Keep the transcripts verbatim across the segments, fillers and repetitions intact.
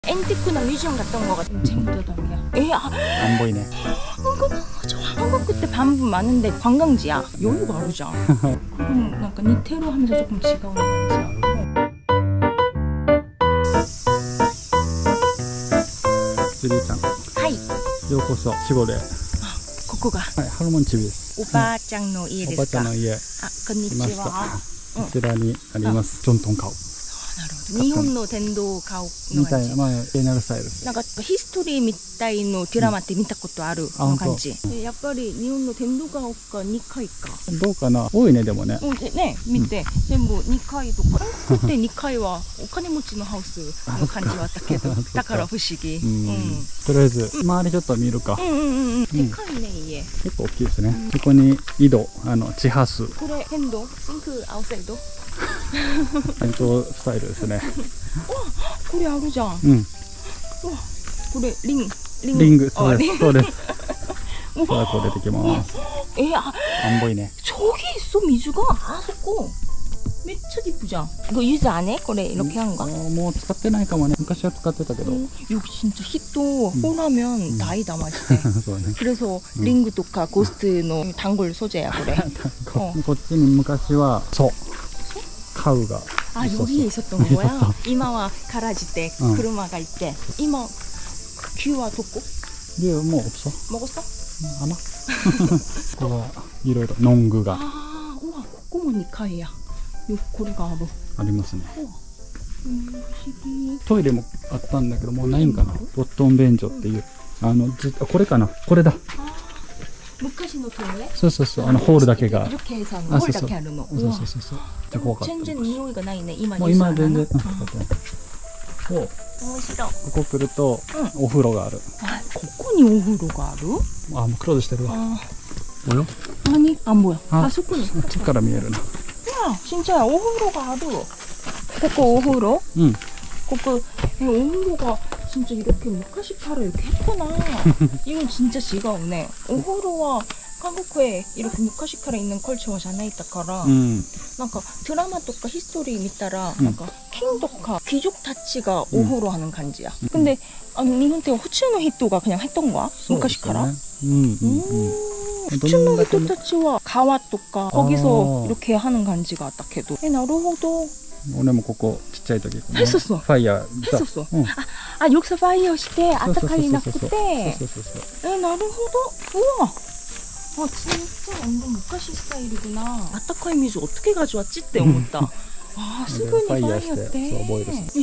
앤티크나 뮤지엄 갔던 거 같은 재밌더던 게. 에, 아, 안 보이네. 이거 너무 좋아. 한국 그때 반부 많은데 관광지야. 여유가 아르잖아. 그럼 약간 니테로 하면서 조금 지가운感じ. 주리ちゃん. 하이. ようこそシゴで. ここが. はい、ハルモン집です. おばあちゃんの家ですか? おばあちゃんの家. あ、こんにちは. こちらにあります。ジョントンカオ。 なるほど。日本の電動カオの感じ。 みたいな、まあ、エナルスタイル。 なんかヒストリーみたいのドラマって見たことあるの感じ。やっぱり日本の電動カオがにかいか。 どうかな、多いねでもね。 うん、ね、見て、全部にかいとか。韓国ってにかいはお金持ちのハウスの感じはあったけど、だから不思議。うん。 とりあえず周りちょっと見るか。 うんうんうん。でかいね家。 結構大きいですね。ここに井戸、あの地ハス。 これ変動？シンクアウトサイド？ 伝統スタイルですね。 これあるじゃん。 うん。わ、 これリンリンリング、そうです。そうです。さあこう出てきます。 え、あ、 안 보이네. 저기 있어水が. 아, 저거. めっちゃ깊잖아. 이거 유즈 안 해?これ이렇게 한 거? もう使ってないかもね。昔は使ってたけど. 여기 진짜 히또 호라면 다이다 마시대. 그래서 링그とかゴーストの단골 소재야,これ. こっちに昔は소カウが. 아, 여기에 있었던 거야? 이마와 가라지대車가 있대. 이마 큐와 도코? 네, 뭐 없어. 먹었어? 아마. 그거 이러이러 농구가. 아, 우와, ここもにかいや. これがある。ありますね。 トイレもあったんだけどもうないんかな。ボットン便所っていうあのじこれかな、これだ。 昔のトイレ？ そうそうそう、あのホールだけが。 ホールだけあるの。 そうそうそうそう。じゃ怖かった。 全然匂いがないね。今もう今全然。お、 面白い。 ここ来るとお風呂がある。 ここにお風呂がある？ あ、もうクローズしてるわ。およ。 何？あ、もうあそこに。 こっちから見えるな。 야, 진짜야. 오후로가 아루. 코코 오후로? 응. 코코 오후로가 진짜 이렇게 무카시카를 이렇게 했구나. 이건 진짜 지가 없네. 오후로와 한국에 이렇게 무카시카를 있는 컬처가 자나이다카라. 응. 뭔가 드라마とか 히스토리見たら 뭔가 킹とか귀족たちが 오후로 하는 간지야. 응. 근데 아니, 일본 때 후추의 히토가 그냥 했던 거야? 무카시카라? 응, 응, 응. 普通の人たちは川とか거기서 이렇게 하는 간지가あったけど. 에, なるほど. 俺もここちっちゃい時 했었어. ファイヤー 했었어. 응. 아, 아, 여기서 파이어 して あったかいなくて. 에, なるほど. 우와. 아, 진짜 완전 무카시 스타일이구나. あったかい水 어떻게 가져왔지?って思った. 아, すぐにファイヤーして.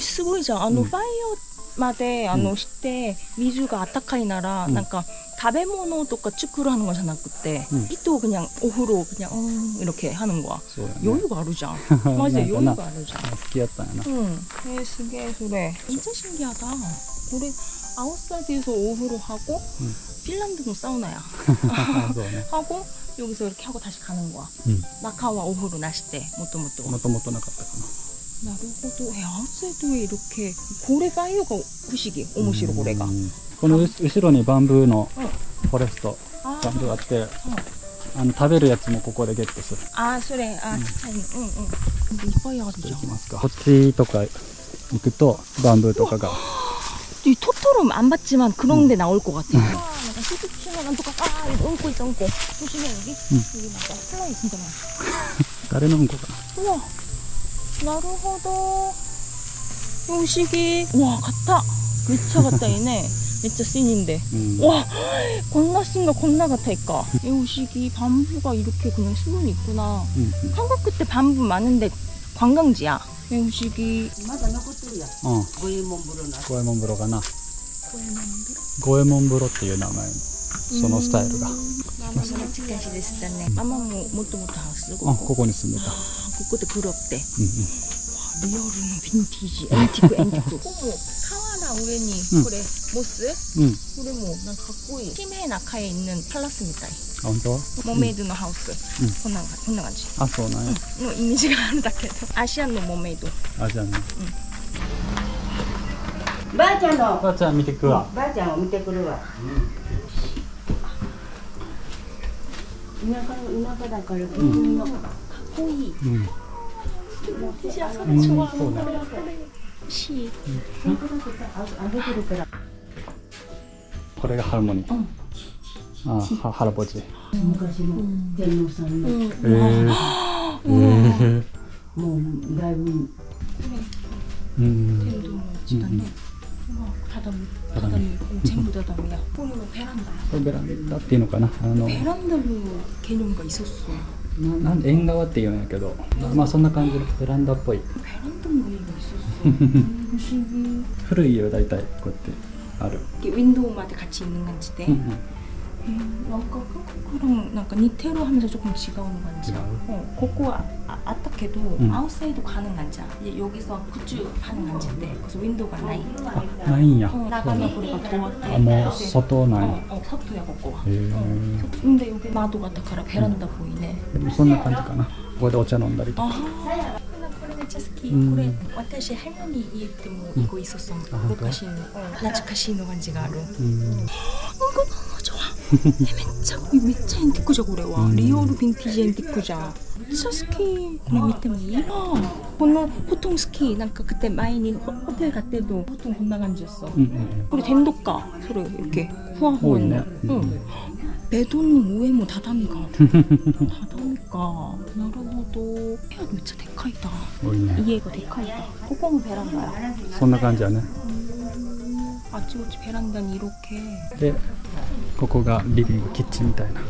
すごいじゃん. あのファイヤーまであのして水があったかいならなんか食べ物とか作るのじゃなくて人그냥お風呂그냥 이렇게 하는 거야. 여유가あるじゃん. 맞아, 여유가あるじゃん. 好きやったんやな. 응. 에, 스게 그래. 진짜 신기하다. 우리 아웃사이드에서お風呂하고 핀란드는 사우나야. 하고 여기서 이렇게 하고 다시 가는 거야. 나카와お風呂なしで元々は. 元々なかったかな. なるほど。え、アウトサイドへ이렇게これファイヤーが不思議。面白いこれが。 この後ろにバンブーのフォレスト、バンブーあって、あの食べるやつもここでゲットする。 あ、それ、あ、ちっちゃいの。うんうん。いっぱいあるじゃん。 行きますか。こっちとか行くとバンブーとかが。 이 토토로 안 봤지만 그런 데 나올 것 같아. 아, 약간 시스치나 난도가 아, 이거 얹고 있어, 얹고. 조심해 여기. 여기 맞아. 플라이 진짜 많아. 誰のうんこかな。 우와. なるほど. 不思議. 우와, 같다. 진짜 같다 얘네. 진짜 씬인데. 음. 와, 겁나 씬가 겁나 같아니까. 이 우식이 밤부가 이렇게 그냥 수분이 있구나. 음, 음. 한국 그때 밤부 많은데 관광지야. 이 우식이. 맞아, 나것들이야. 어. 고에몬부로나. 고에몬부로가 나. 고에몬부로? 고에몬부로っていう名前のそのスタイルが。 ママ懐かしいですね。ママももともとハウス。 あ、ここに住んでた。 ここで黒って。リアルのヴィンテージ、エンティークエンティーク。ここも川の上にこれモス。これもなんかかっこいい。綺麗な貝있는パラスみたい。 本当？ モメイドのハウス。こんなこんな感じ。 あ、そうなんや。 のイメージがあるんだけど。アジアンのモメイド。 アジアンの。 ばあちゃんの。 ばあちゃん見てくるわ。 ばあちゃんを見てくるわ。田舎の田舎だから本当にかっこいい。私はそれ좋아。 しこれがハーモニー。ああ、ハラボジ。 昔の天皇さんの、 えー、えー、 もうだいぶうん天童の家だね。畳、畳、全部畳や。これはベランダ。 これベランダっていうのかな。あのベランダの개념가 있었어. ななんで縁側って言うんやけど、まあそんな感じのベランダっぽい。 베란다 모양이 있었어. 무슨 古い家は大体こうやってある。 윈도우마다 같이 있는 건지대. うんうん 음, 뭔가 한국이랑 뭔가 니테로 하면서 조금 지가오는 건지. 지가오? 어, 그거 아, 아, 아따케도 음. 아웃사이드 가능한지. 이제 여기서 굿즈 가능한지인데 그래서 윈도우가 나이. あ、ないんや。 어, 나가면 우리가 도왔대. あ、もう外ない。 어, 어, 서토야 그거. へえ。 어, 근데 여기 마도가 다から 베란다 보이네. でもそんな感じかな。ここでお茶飲んだりとか。 아, 나これめっちゃ好き. 음. これ私할머니家っても이거 있었어.昔の懐かしいの感じがある. うん。 이거 너무 좋아.めっちゃめっちゃ앤티크죠これは. 음. 리얼 빈티지 앤티크잖아. 진짜 스키. これ見てもいい?こんな 보통 스키. なんか 그때 마이니 호텔 갈 때도 보통 こんな感じ였어. うんうん。 그리고 덴도가 그래 이렇게 후아후아 보이네. 응. 베드룸上も畳がある.畳か. なるほど. 部屋めっちゃでっかいだ. 多いね。 家がでっかいだ. ここもベランダや. そんな感じやね。 아치고치 베란다는 이렇게. で、ここがリビングキッチンみたいな。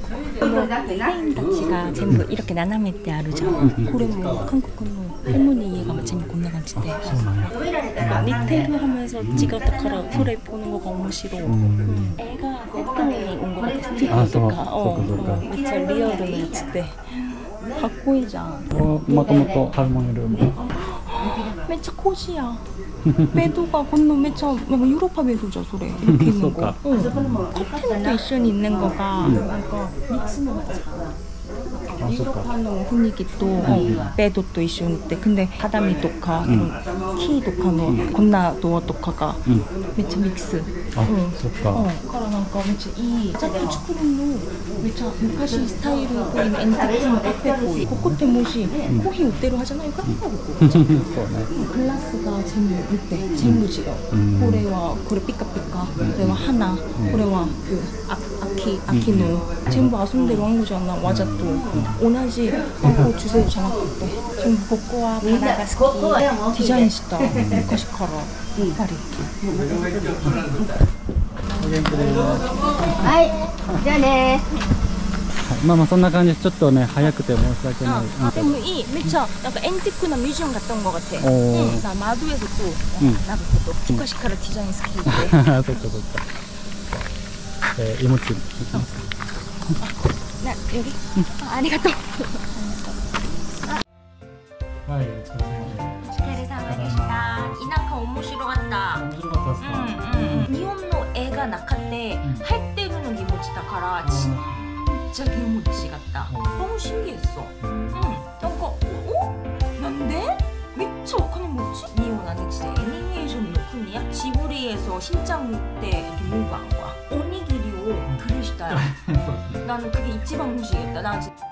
페인다치가 전부 이렇게 나나메 때 아르잖아. 그러면 한국은 할머니 얘가 전부 겁나 간지대. そうなんや。 니테루 하면서 찍었다카라 그래 보는 거가 너무 싫어. 음. 애가 세트에 온 거 같아. 아, 스티커가. 소- 소ka, 소ka. 진짜 리얼은 같지대. かっこいいじゃん. ここもともとハルモニールーム。 めっちゃ코지야. 베드가 건너 매차 유로파 베드죠, 소래. 이렇게 있는 거. 응. 커튼도 이션이 있는 거가 뭔가 믹스는 맞지. 유로파는 분위기도 베드도 이션 있대. 근데 가다미 도카, 키 도카의 건나 도어 도카가 매차 믹스. あ、そっか。 어, 그러니까 뭔가 매차 이 짝도 축구는 매차昔スタイル보이는 앤티크 카페 보이. 그때 뭐지? 코히 우대로 하잖아요. 카페가 그거. そうね。 글라스가 전부 밑에 전부 지금. 음. これはこれピカピカ. これは花. これは그 아, 아키 아키노. 전부 아손대로 한 거잖아. 와자또. 同じ番号주세요じゃなくて 전부 복고와 바다가好き. 디자인した. 昔から. やっぱり. はいじゃあねまあまあそんな感じでちょっとね早くて申し訳ない。 아, 근데 이 매차 약간 앤티크나 뮤지엄 갔던 것 같아. 오. 응, 나 마도에서 또 응. 나도 또昔から 디자인好きで. そっかそっか。えー、芋チームいきますか。 나 여기? 아, 아리가또. はい、お疲れ様です。 오疲れ様でした. 이나카面白かった. 面白かったですか。 응, 응. 일본의 애가 나카때 할 때는 기모치다から 진짜 기모치 같다. 너무 신기했어. 응. 뭔가 어? 난데? 미쳐 그냥 뭐지? 니온 나는 진짜 애니메이션 요큰이야? 지브리에서 신장 때 이렇게 뭐가 한 거야? 오니기리오 그리시다야. 나는 그게 이치방 무시겠다. 나 진짜